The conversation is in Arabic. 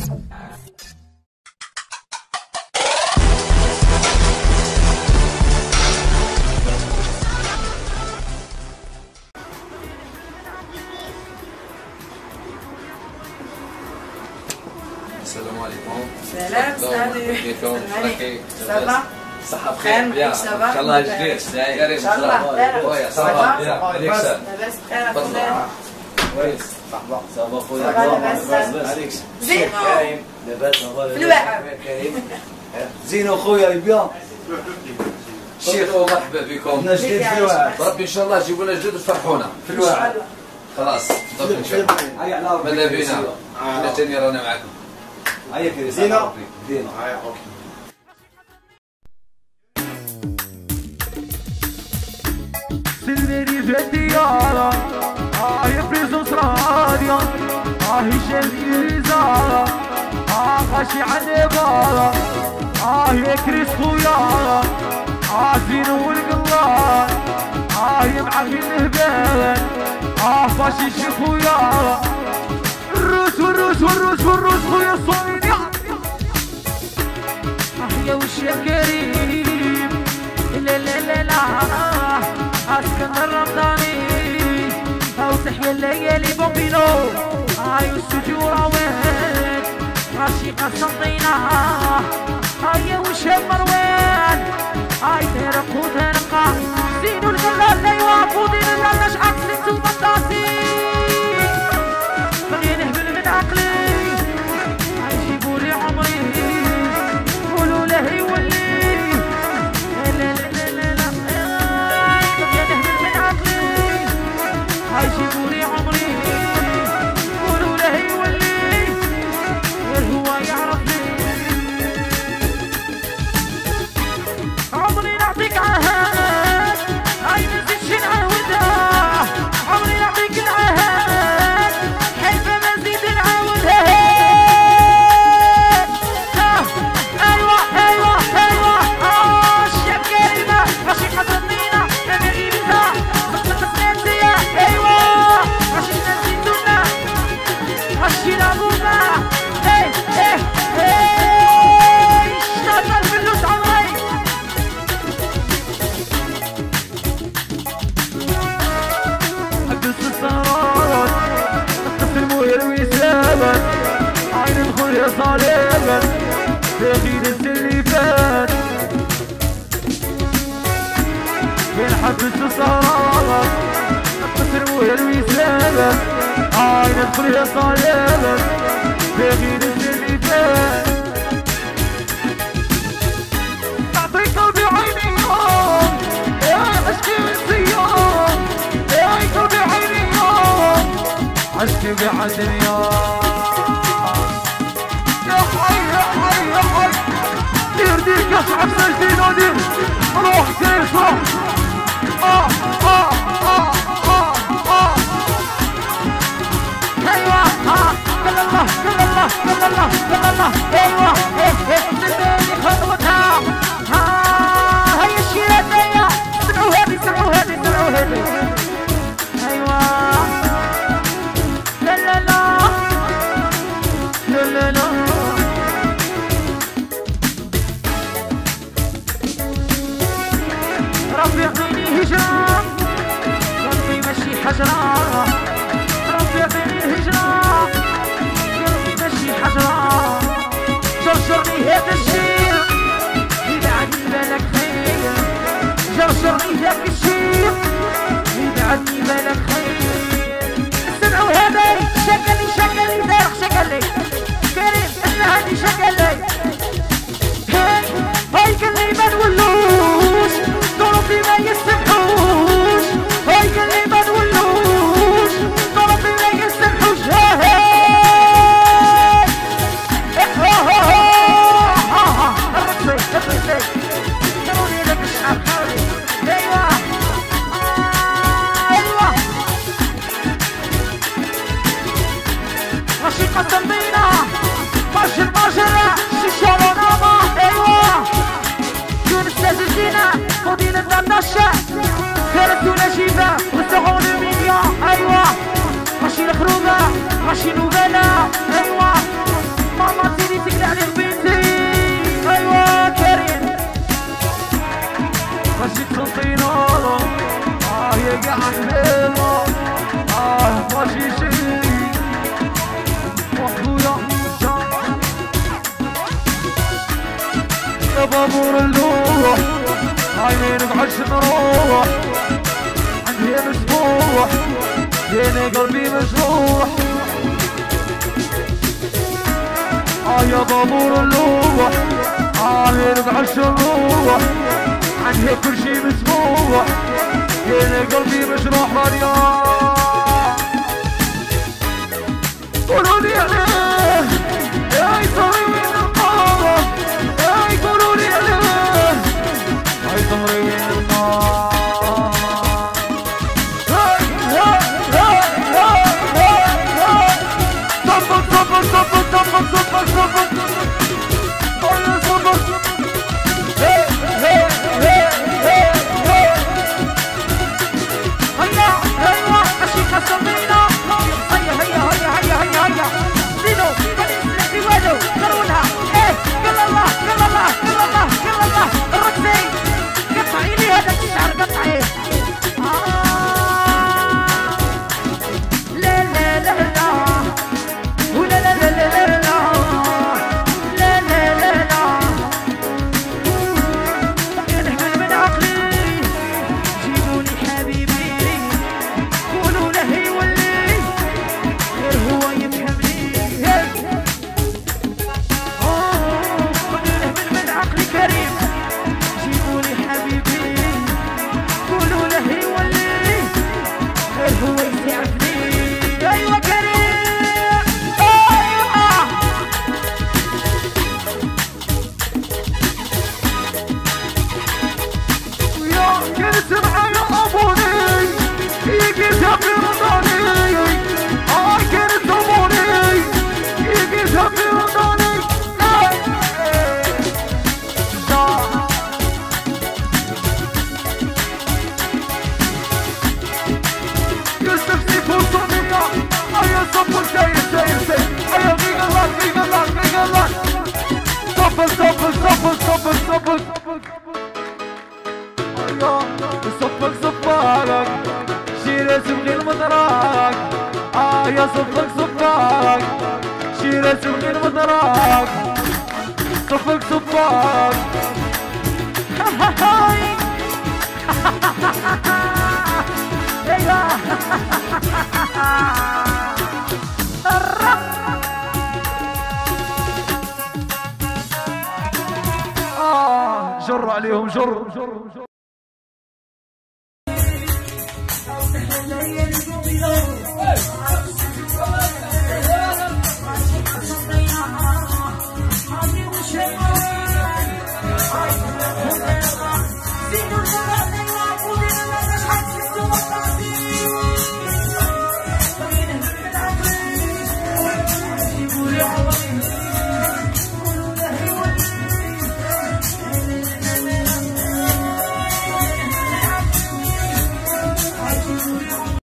السلام عليكم. سلام كيفكم؟ صافا صحة بخير بيان. ان شاء الله جديد ان شاء الله خويا صافا عليك سلام لاباس بخير اخويا كويس مرحبا صافا خويا لاباس زين كريم لاباس في الواحد زين خويا بيان الشيخ مرحبا بكم. انا جديد في الواحد ربي ان شاء الله جيبوا لنا جدد وفرحونا في الواحد خلاص دوك نشوف ماذا بينا حنا ثاني رانا معكم. هيا كريم زينة زينة هيا اوكي سلميني في الديارة يفرز أسراريا هشام زارة غاشي عالنبارة يكرس خويا زينو والقلال يمعفي الهبال فاشي خويا الروس والروس والروس والروس خويا الصومينيا يا وش يا كريم لا لا لا لا اسكندر رمضاني او تحيا الليالي بومبينو السجورة وين راشي قسنطينة يا وش مروان تهرق وتنقى زينو القلال لا يوافو دين الله شعب سنتو بطاسي بغي نهبل من عقلي يجيبولي عمري قولوا له يولي لا لا لا لا لا بغي نهبل من عقلي يجيبولي عمري قولوا له يولي غير هو يعرفني عمري نعطيك عهد منزيدش نعاودها عمري نعطيك العهد حلفة ما نزيد نعاودها ايوا ايوا ايوا الشاب كريمة ماشي قصدنينا انا غيرتها صدق سنانتيا ايوا ماشي نزيدونا ماشي نابونا ايه ايه ايه اشتغل الفلوس عمري حقص السهرات نقص المويه ويسابت عين الخويا صالبا تغيير السليفات بين حبس السهرات نقص المويه ويسابت عين الخويا صالبا تغيير السليفات نعطيك قلبي عيني يوم يا عشقي والسيوم يا قلبي عيني يوم عشقي بعدن يوم يا حي يا حي يا حي دير دير كشعب سجدين ودير روح كيف روح ايوه كل الله كل الله كل الله كل الله ايوه سلميني خطوتها هيا الشيراتية سمعوا هذي سمعوا هذي سمعوا هذي ايوه لا لا لا لا لا لا ربي يعطيني هجرة قلبي ماشي حجرة ربي يعطيني هجرة قلبي ماشي حجرة جرجرني هذا الشيء يبعدني بالك خير جرجرني هذا الشيء يبعدني بالك خير سمعوا هذا شكلي شكلي داير شكلي كريم اسمع هادي شكلي هاي قالي ما نولوش ضربي ما يسمحوش هاي قالي ما نولوش ضربي ما يسمحوش ضروري لك الشعب حولي ايوه ايوه ماشي قسمينا ماشي المجرة شيشة وناما ايوه يونس سازلتينا مدينة النشا كانت نجيبة وسعون الميديا ايوه ماشي الخروجة ماشي نوبالة ايوه ماما يا بابور اللوح عيني نقعدش نروح عندي مسبوح فيني قلبي مجروح يا بابور اللوح عيني نقعدش نروح عندي كل شي مسبوح فيني قلبي مجروح مريم قولوا لي عليه يا يطري وين النار يا قولوا لي عليه يا يطري وين النار صبر صبر صبر صبر صبر صبر يا صبر هيا ايوه اشيك الصبينا هيا هيا هيا هيا هيا هيا زينو في وادو كرونها ايه يلا الله يلا الله يلا الله يلا الله الرقصي قطعي لي هذا الشعر قطعي لا لا لا لا ولا لا لا لا لا لا لا لا لا نحمل من عقلي جيبوني حبيبي قولوا له يولي غير هو يفهمني نحمل من عقلي كريم جيبوني حبيبي قولوا له يولي غير هو يسعفني ايوه كريم ايوه يا كنت معايا ابوني يجيتها في رمضاني كنت ابوني يجيتها في رمضاني يوسف سيف وصومية يا صبر سير سير سير يا غير الله غير الله غير الله صبر صبر صبر صبر صبر صفك صفارك شيرة سبغي المدراك يا صفك صفارك شيرة سبغي المدراك صفك صفارك ايوه جر عليهم جر Zino